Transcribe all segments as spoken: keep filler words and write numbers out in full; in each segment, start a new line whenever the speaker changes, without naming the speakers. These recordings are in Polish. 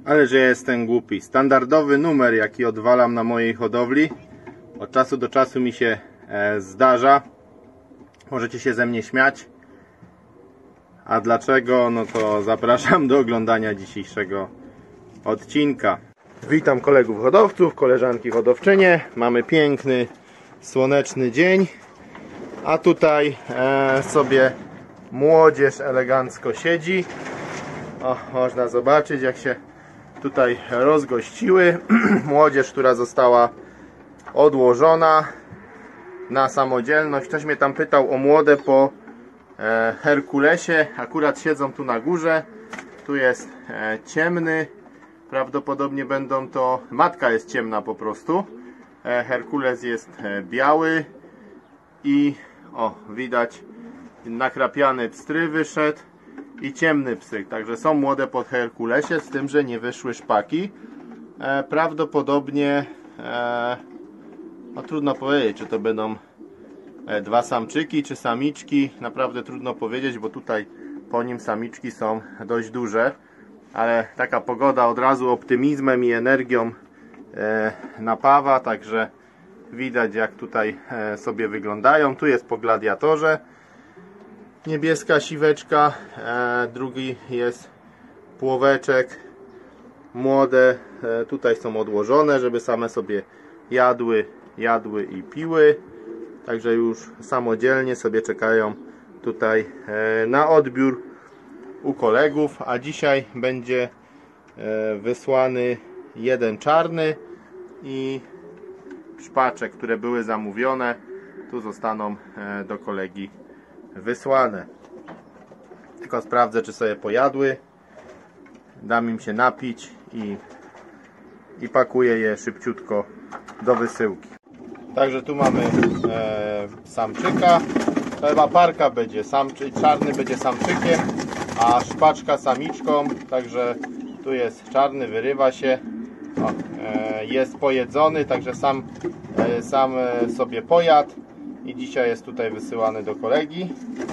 Ale że jestem głupi. Standardowy numer, jaki odwalam na mojej hodowli. Od czasu do czasu mi się e, zdarza. Możecie się ze mnie śmiać. A dlaczego? No to zapraszam do oglądania dzisiejszego odcinka. Witam kolegów hodowców, koleżanki hodowczynie. Mamy piękny, słoneczny dzień. A tutaj e, sobie młodzież elegancko siedzi. O, można zobaczyć, jak się tutaj rozgościły. Młodzież, która została odłożona na samodzielność. Ktoś mnie tam pytał o młode po e, Herkulesie. Akurat siedzą tu na górze. Tu jest e, ciemny. Prawdopodobnie będą to... Matka jest ciemna po prostu. E, Herkules jest e, biały. I o, widać, nakrapiany pstry wyszedł i ciemny pstryk. Także są młode pod Herkulesie, z tym, że nie wyszły szpaki. E, prawdopodobnie e, no trudno powiedzieć, czy to będą e, dwa samczyki, czy samiczki. Naprawdę trudno powiedzieć, bo tutaj po nim samiczki są dość duże. Ale taka pogoda od razu optymizmem i energią e, napawa, także widać, jak tutaj e, sobie wyglądają. Tu jest po gladiatorze niebieska siweczka, e, drugi jest płoweczek, młode e, tutaj są odłożone, żeby same sobie jadły, jadły i piły, także już samodzielnie sobie czekają tutaj e, na odbiór u kolegów. A dzisiaj będzie e, wysłany jeden czarny i szpaczek, które były zamówione, tu zostaną e, do kolegi wysłane. Tylko sprawdzę, czy sobie pojadły, dam im się napić i, i pakuję je szybciutko do wysyłki. Także tu mamy e, samczyka. Ta parka będzie samczy, czarny będzie samczykiem, a szpaczka samiczką. Także tu jest czarny, wyrywa się. O, e, jest pojedzony, także sam, e, sam sobie pojadł i dzisiaj jest tutaj wysyłany do kolegi.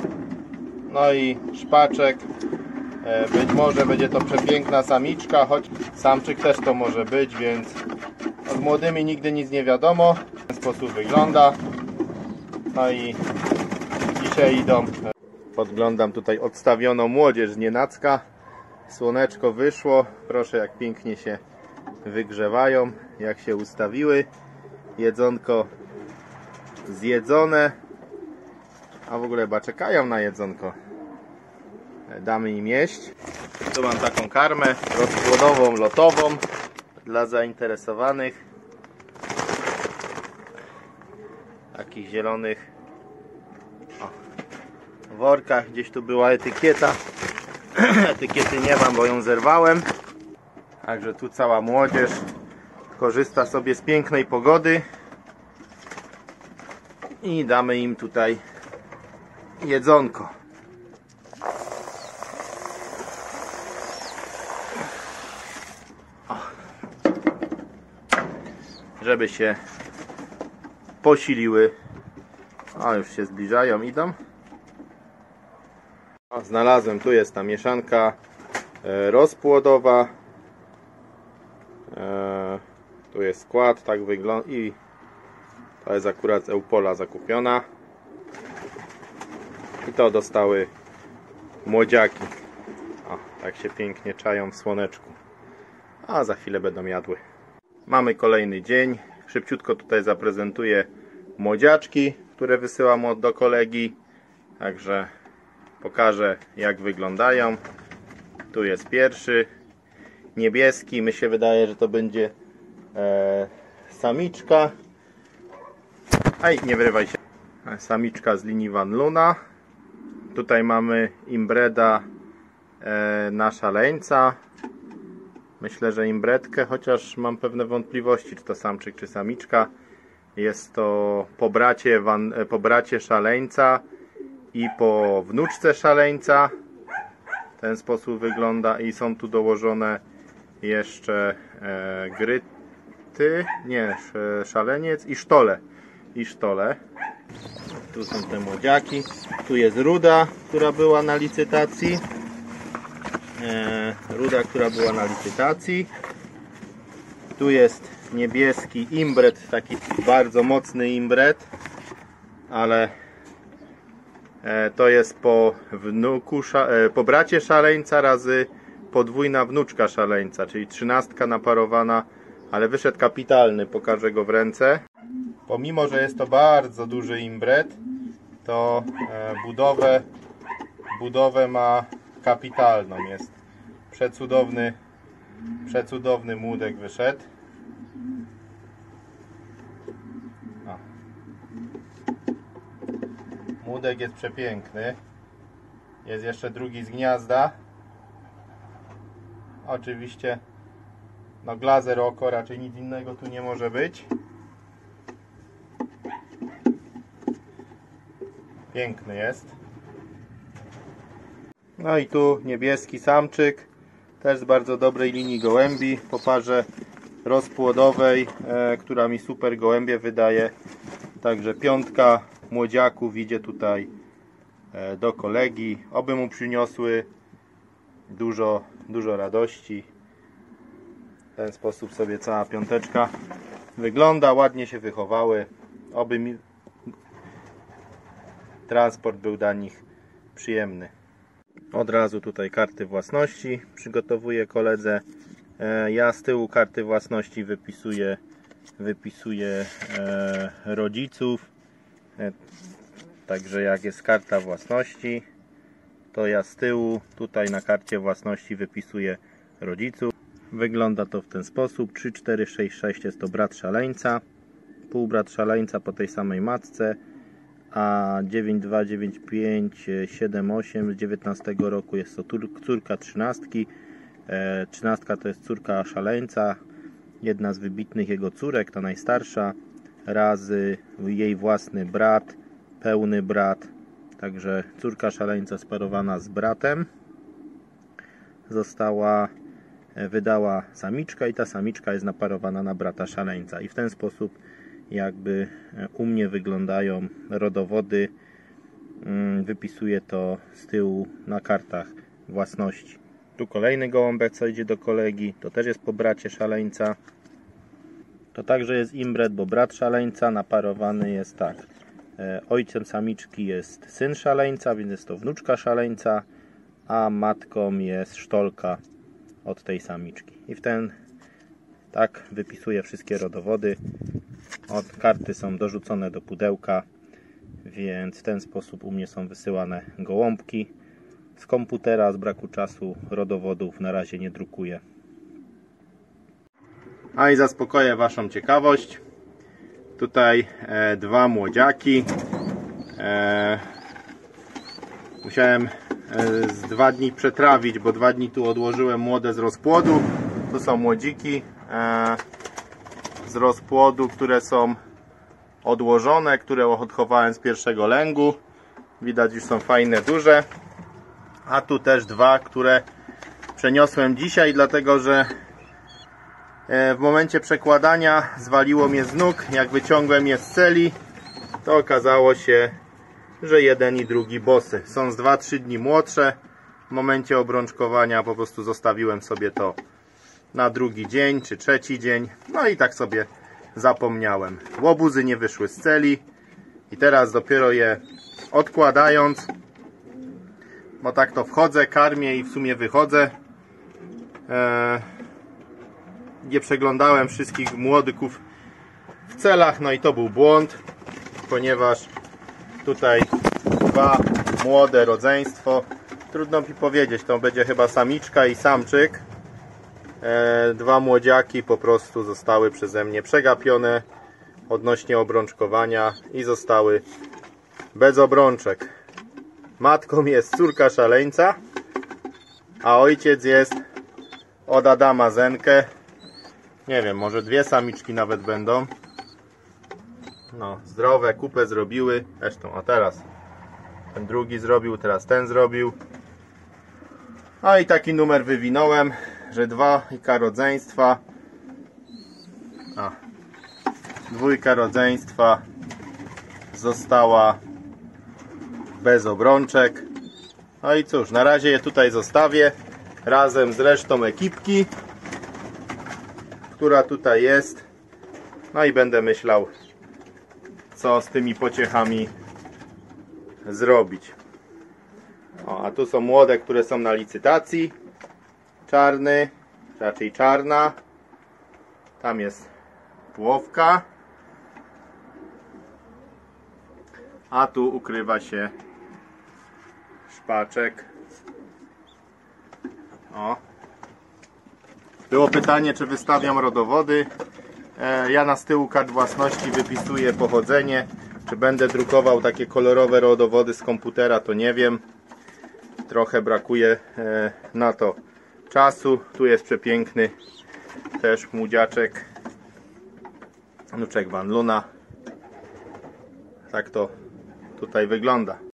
No i szpaczek, e, być może będzie to przepiękna samiczka, choć samczyk też to może być, więc od młodymi nigdy nic nie wiadomo. W ten sposób wygląda. No i dzisiaj idą. Podglądam tutaj odstawioną młodzież z nienacka. Słoneczko wyszło, proszę, jak pięknie się wygrzewają, jak się ustawiły. Jedzonko zjedzone, a w ogóle chyba czekają na jedzonko. Damy im jeść. Tu mam taką karmę rozpłodową, lotową dla zainteresowanych. Takich zielonych o, workach. Gdzieś tu była etykieta. Etykiety nie mam, bo ją zerwałem. Także tu cała młodzież korzysta sobie z pięknej pogody i damy im tutaj jedzonko. O. Żeby się posiliły. O, już się zbliżają, idą. O, znalazłem, tu jest ta mieszanka e, rozpłodowa. E, tu jest skład, tak wygląda, i to jest akurat z Eupola zakupiona. I to dostały młodziaki. O, tak się pięknie czają w słoneczku. A za chwilę będą jadły. Mamy kolejny dzień. Szybciutko tutaj zaprezentuję młodziaczki, które wysyłam do kolegi. Także pokażę, jak wyglądają. Tu jest pierwszy, niebieski. Mi się wydaje, że to będzie e, samiczka. Aj, nie wyrywaj się. Samiczka z linii Van Luna. Tutaj mamy imbreda e, na szaleńca. Myślę, że imbredkę, chociaż mam pewne wątpliwości, czy to samczyk, czy samiczka. Jest to po bracie, van, po bracie szaleńca i po wnuczce szaleńca. W ten sposób wygląda i są tu dołożone jeszcze e, gryty, nie, szaleniec i sztole. I sztole. Tu są te młodziaki. Tu jest ruda, która była na licytacji. e, ruda, która była na licytacji. Tu jest niebieski imbret, taki bardzo mocny imbret, ale e, to jest po wnuku, e, po bracie szaleńca razy podwójna wnuczka szaleńca, czyli trzynastka naparowana, ale wyszedł kapitalny, pokażę go w ręce. Pomimo, że jest to bardzo duży imbret, to e, budowę, budowę ma kapitalną. Jest przecudowny, przecudowny młódek wyszedł. O. Młódek jest przepiękny. Jest jeszcze drugi z gniazda. Oczywiście no glazer oko, raczej nic innego tu nie może być. Piękny jest. No i tu niebieski samczyk, też z bardzo dobrej linii gołębi, po parze rozpłodowej, e, która mi super gołębie wydaje. Także piątka młodziaków idzie tutaj e, do kolegi, oby mu przyniosły dużo, dużo radości. W ten sposób sobie cała piąteczka wygląda, ładnie się wychowały, oby mi transport był dla nich przyjemny. Od razu tutaj karty własności przygotowuję koledze. Ja z tyłu karty własności wypisuję, wypisuję rodziców. Także jak jest karta własności, to ja z tyłu tutaj na karcie własności wypisuję rodziców. Wygląda to w ten sposób. trzy, cztery, sześć, sześć jest to brat szaleńca, półbrat szaleńca po tej samej matce, a dziewięć, dwa, dziewięć, pięć, siedem, osiem z dziewiętnastego roku jest to córka trzynastki. E, trzynastka to jest córka szaleńca, jedna z wybitnych jego córek, ta najstarsza, razy jej własny brat, pełny brat. Także córka szaleńca sparowana z bratem została, wydała samiczka i ta samiczka jest naparowana na brata szaleńca. I w ten sposób jakby u mnie wyglądają rodowody. Wypisuję to z tyłu na kartach własności. Tu kolejny gołąbek, co idzie do kolegi, to też jest po bracie szaleńca. To także jest imbret, bo brat szaleńca naparowany jest tak. Ojcem samiczki jest syn szaleńca, więc jest to wnuczka szaleńca, a matką jest sztolka od tej samiczki. I w ten tak wypisuję wszystkie rodowody. Od karty są dorzucone do pudełka, więc w ten sposób u mnie są wysyłane gołąbki. Z komputera z braku czasu rodowodów na razie nie drukuję. A i zaspokoję waszą ciekawość. Tutaj e, dwa młodziaki. E, musiałem e, z dwa dni przetrawić, bo dwa dni tu odłożyłem młode z rozpłodu. Tu są młodziki e, z rozpłodu, które są odłożone, które odchowałem z pierwszego lęgu. Widać, już są fajne, duże. A tu też dwa, które przeniosłem dzisiaj, dlatego że w momencie przekładania zwaliło mnie z nóg. Jak wyciągłem je z celi, to okazało się, że jeden i drugi bosy. Są z dwa trzy dni młodsze. W momencie obrączkowania po prostu zostawiłem sobie to na drugi dzień czy trzeci dzień. No i tak sobie zapomniałem. Łobuzy nie wyszły z celi i teraz dopiero je odkładając, bo tak to wchodzę, karmię i w sumie wychodzę. Eee, nie przeglądałem wszystkich młodyków w celach, no i to był błąd, ponieważ tutaj dwa młode rodzeństwo, trudno mi powiedzieć, to będzie chyba samiczka i samczyk. Eee, dwa młodziaki po prostu zostały przeze mnie przegapione odnośnie obrączkowania i zostały bez obrączek. Matką jest córka szaleńca, a ojciec jest od Adama Zenkę. Nie wiem, może dwie samiczki nawet będą. No, zdrowe, kupę zrobiły. Zresztą, a teraz ten drugi zrobił, teraz ten zrobił. A i taki numer wywinąłem, że dwójka rodzeństwa, a, dwójka rodzeństwa została bez obrączek. No i cóż, na razie je tutaj zostawię. razem z resztą ekipki, która tutaj jest. No i będę myślał, co z tymi pociechami zrobić. O, a tu są młode, które są na licytacji. Czarny, raczej czarna. Tam jest głowka. A tu ukrywa się szpaczek. O. Było pytanie, czy wystawiam rodowody. E, ja na z tyłu kart własności wypisuję pochodzenie. Czy będę drukował takie kolorowe rodowody z komputera, to nie wiem. Trochę brakuje e, na to czasu. Tu jest przepiękny też młodziaczek, wnuczek Van Luna. Tak to tutaj wygląda.